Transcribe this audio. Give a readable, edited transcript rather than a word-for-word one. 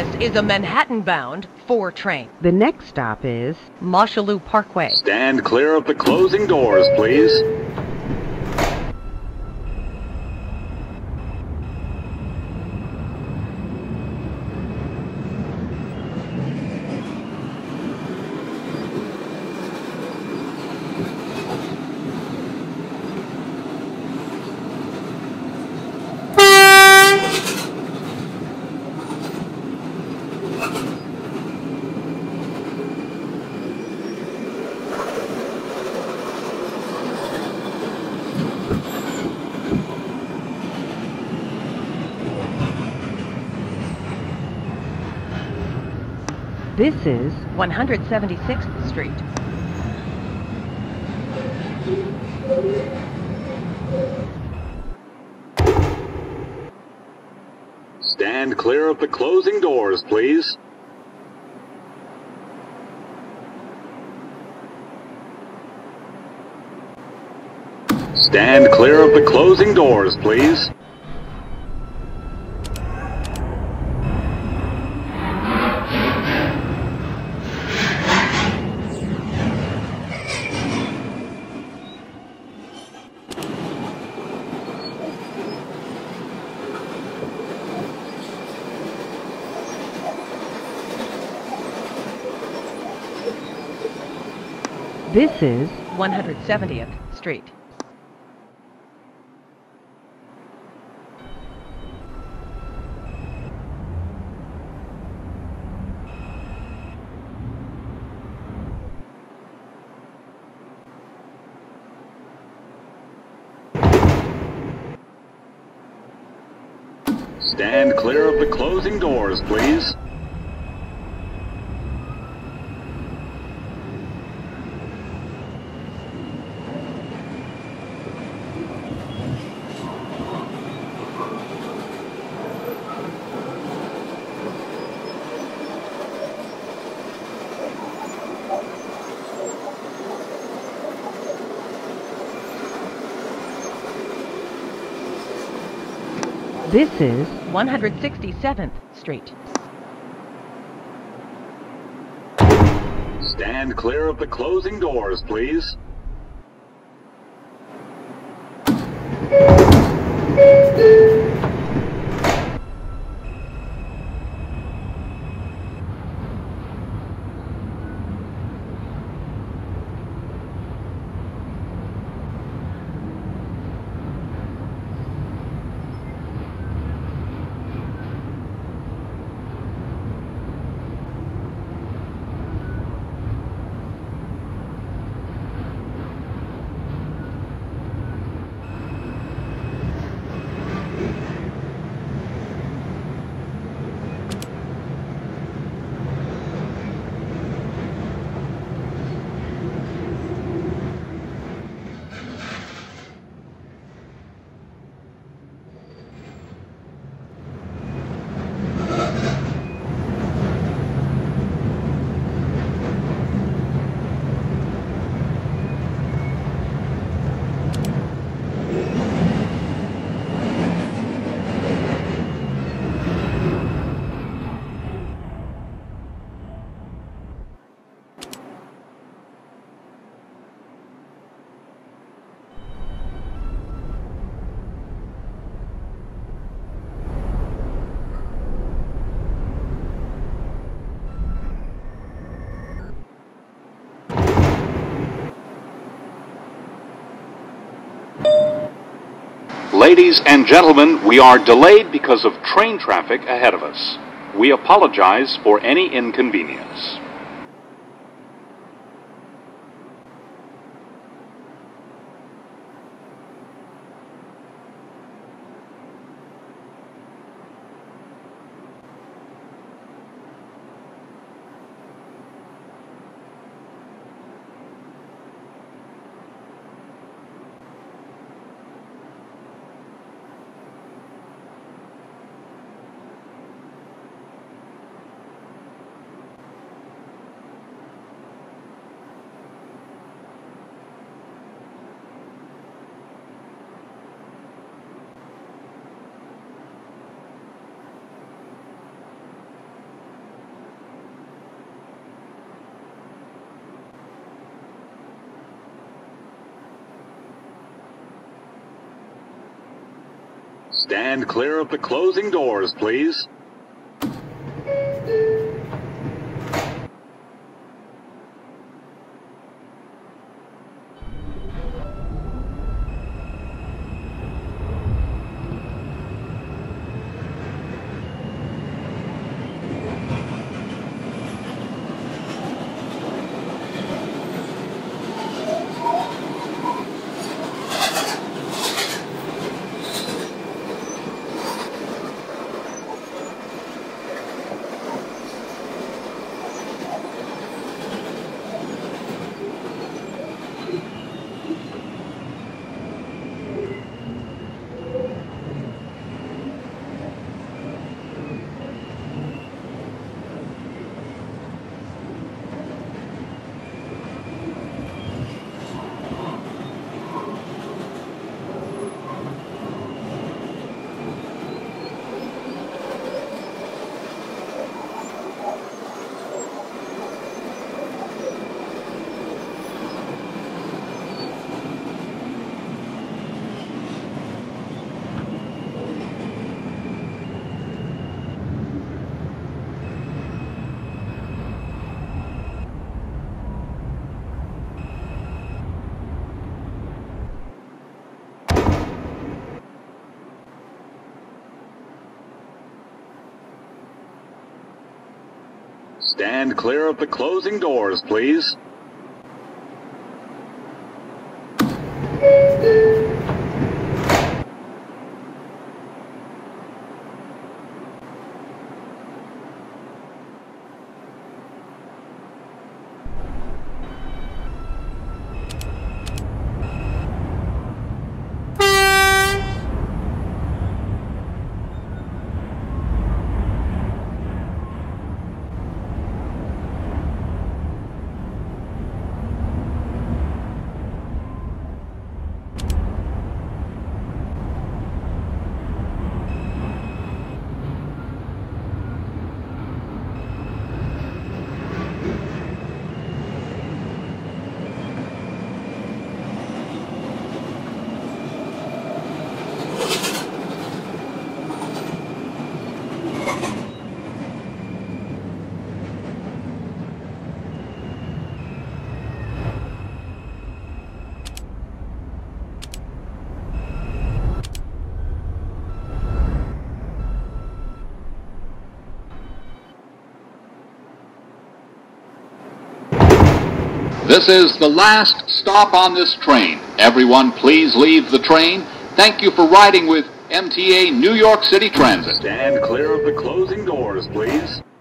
This is a Manhattan-bound 4 train. The next stop is Mosholu Parkway. Stand clear of the closing doors, please. This is 176th Street. Stand clear of the closing doors, please. Stand clear of the closing doors, please. This is 170th Street. Stand clear of the closing doors, please. This is 167th Street. Stand clear of the closing doors, please. Ladies and gentlemen, we are delayed because of train traffic ahead of us. We apologize for any inconvenience. Stand clear of the closing doors, please. Stand clear of the closing doors, please. This is the last stop on this train. Everyone, please leave the train. Thank you for riding with MTA New York City Transit. Stand clear of the closing doors, please.